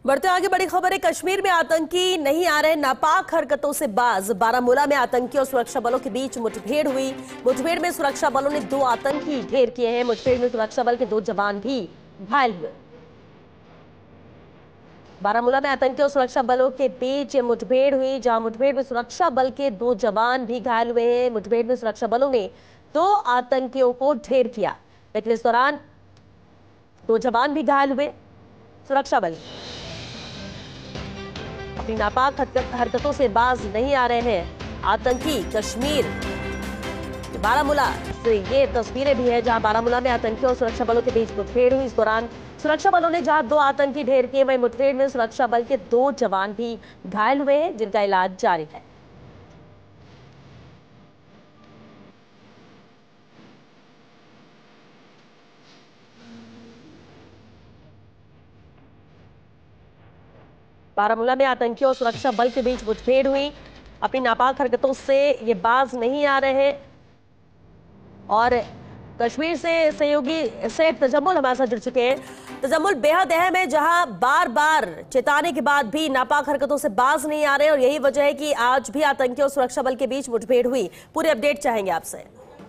बढ़ते आगे बड़ी खबर है। कश्मीर में आतंकी नहीं आ रहे नापाक हरकतों से बाज। बारामूला में आतंकी और सुरक्षा बलों के बीच मुठभेड़ हुई। मुठभेड़ में सुरक्षा बलों ने 2 आतंकी ढेर किए हैं। मुठभेड़ में सुरक्षा बल के 2 जवान भी घायल हुए। बारामूला में आतंकी और सुरक्षा बलों के बीच मुठभेड़ हुई, जहां मुठभेड़ में सुरक्षा बल के 2 जवान भी घायल हुए हैं। मुठभेड़ में सुरक्षा बलों ने 2 आतंकियों को ढेर किया, लेकिन इस दौरान 2 जवान भी घायल हुए। सुरक्षा बल अपनी नापाक हरकतों से बाज नहीं आ रहे हैं। आतंकी कश्मीर बारामूला से ये तस्वीरें भी है, जहां बारामूला में आतंकियों और सुरक्षा बलों के बीच मुठभेड़ हुई। इस दौरान सुरक्षा बलों ने जहां 2 आतंकी ढेर किए, वहीं मुठभेड़ में सुरक्षा बल के 2 जवान भी घायल हुए हैं, जिनका इलाज जारी है। बारामूला में आतंकियों और सुरक्षा बल के बीच मुठभेड़ हुई। अपनी नापाक हरकतों से ये बाज नहीं आ रहे हैं। और कश्मीर से सहयोगी सैयद तजम्मुल हमारे साथ जुड़ चुके हैं। तजम्मुल, बेहद अहम है, जहां बार बार चेताने के बाद भी नापाक हरकतों से बाज नहीं आ रहे, और यही वजह है कि आज भी आतंकियों और सुरक्षा बल के बीच मुठभेड़ हुई। पूरे अपडेट चाहेंगे आपसे।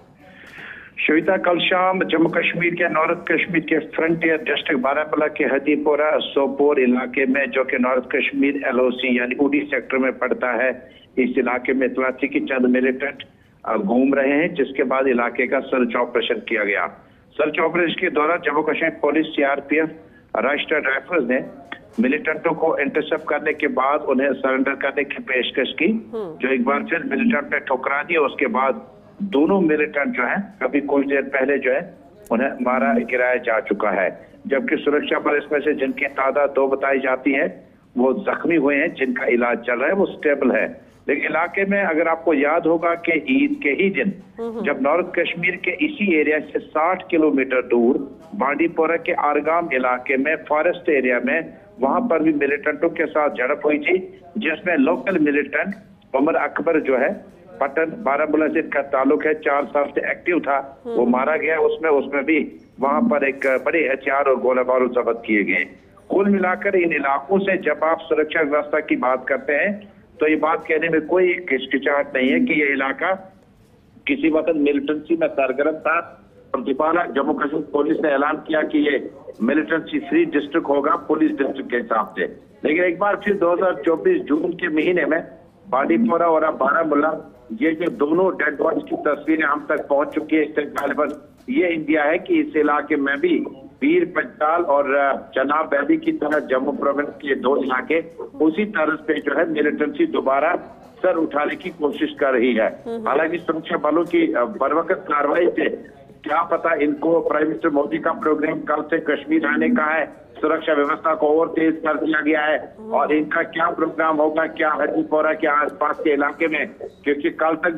श्वेता, कल शाम जम्मू कश्मीर के नॉर्थ कश्मीर के फ्रंटियर डिस्ट्रिक्ट बारामूला के हदीपोरा सोपोर इलाके में, जो कि नॉर्थ कश्मीर एलओसी यानी उडी सेक्टर में पड़ता है, इस इलाके में इतला थी कि चंद मिलिटेंट घूम रहे हैं, जिसके बाद इलाके का सर्च ऑपरेशन किया गया। सर्च ऑपरेशन के दौरान Jammu Kashmir police, CRPF, Rashtriya rifles ने मिलिटेंटों को इंटरसेप्ट करने के बाद उन्हें सरेंडर करने की पेशकश की, जो एक बार फिर मिलिटेंट ने ठुकरा दिया। उसके बाद दोनों मिलिटेंट जो है अभी कुछ देर पहले जो है उन्हें मारा गिराया जा चुका है, जबकि सुरक्षा बल इसमें से जिनकी तादाद 2 बताई जाती है वो जख्मी हुए हैं, जिनका इलाज चल रहा है, वो स्टेबल है। लेकिन इलाके में अगर आपको याद होगा कि ईद के ही दिन जब नॉर्थ कश्मीर के इसी एरिया से 60 किलोमीटर दूर बांडीपोरा के आरगाम इलाके में फॉरेस्ट एरिया में, वहां पर भी मिलिटेंटों के साथ झड़प हुई थी, जिसमें लोकल मिलिटेंट उमर अकबर जो है पटन बारामूला से इसका ताल्लुक है, 4 साल से एक्टिव था, वो मारा गया। उसमें भी वहां पर एक बड़े हथियार और गोला बारूद जब्त किए गए। कुल मिलाकर इन इलाकों से जब आप सुरक्षा व्यवस्था की बात करते हैं तो ये बात कहने में कोई हिचकिचाहट नहीं है कि ये इलाका किसी वक्त मिलिटेंसी में सरगर्म था। और दोबारा जम्मू कश्मीर पुलिस ने ऐलान किया कि ये मिलिटेंसी फ्री डिस्ट्रिक्ट होगा पुलिस डिस्ट्रिक्ट के हिसाब से। लेकिन एक बार फिर 2024 जून के महीने में बांडीपोरा और बारामूला, ये जो दोनों डेड बॉडीज की तस्वीरें हम तक पहुंच चुकी है, इससे गालिबन ये इंडिया है कि इस इलाके में भी वीर पंचाल और चनाब वैली की तरह जम्मू प्रोविंस के 2 इलाके उसी तरह पे जो है मिलिटेंसी दोबारा सर उठाने की कोशिश कर रही है। हालांकि सुरक्षा बलों की बरवकत कार्रवाई से क्या पता इनको प्राइम मिनिस्टर मोदी का प्रोग्राम कल से कश्मीर आने का है, सुरक्षा व्यवस्था को और तेज कर दिया गया है, और इनका क्या प्रोग्राम होगा, क्या हदीपोरा के आसपास के इलाके में, क्योंकि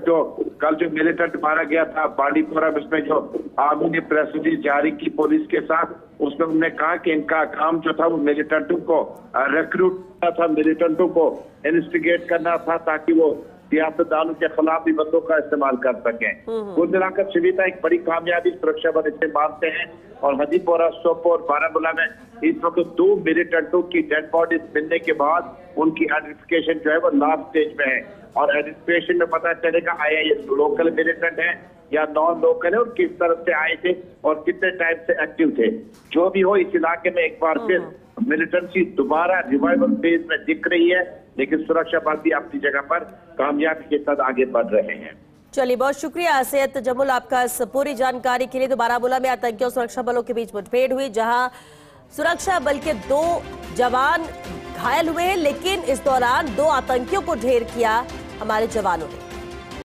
कल जो मिलिटेंट मारा गया था बांडीपोरा, उसमें जो आर्मी ने प्रेस रिलीज जारी की पुलिस के साथ, उसमें उन्होंने कहा कि इनका काम जो था वो मिलिटेंटों को रिक्रूट करना था, मिलिटेंटों को इन्वेस्टिगेट करना था, ताकि वो सियासतदानों के खिलाफ भी बंदों का इस्तेमाल कर सकें। कुल मिलाकर शिविता एक बड़ी कामयाबी सुरक्षा बल इसे मानते हैं। और हदीपोरा, सोपोर, बारामूला में इस वक्त 2 मिलिटेंटों की डेड बॉडीज मिलने के बाद उनकी आइडेंटिफिकेशन जो है वो लास्ट स्टेज में है, और आइडेंटिफिकेशन में पता चलेगा आया ये लोकल मिलिटेंट है या नॉन लोकल है, और किस तरफ से आए थे और कितने टाइम से एक्टिव थे। जो भी हो, इस इलाके में एक बार फिर मिलिटेंसी दोबारा रिवाइवल फेज में दिख रही है, लेकिन सुरक्षा बल भी अपनी जगह पर कामयाबी के साथ आगे बढ़ रहे हैं। चलिए, बहुत शुक्रिया सैयद तजम्मुल आपका इस पूरी जानकारी के लिए। तो बारामूला में आतंकियों और सुरक्षा बलों के बीच मुठभेड़ हुई, जहां सुरक्षा बल के 2 जवान घायल हुए हैं, लेकिन इस दौरान 2 आतंकियों को ढेर किया हमारे जवानों ने।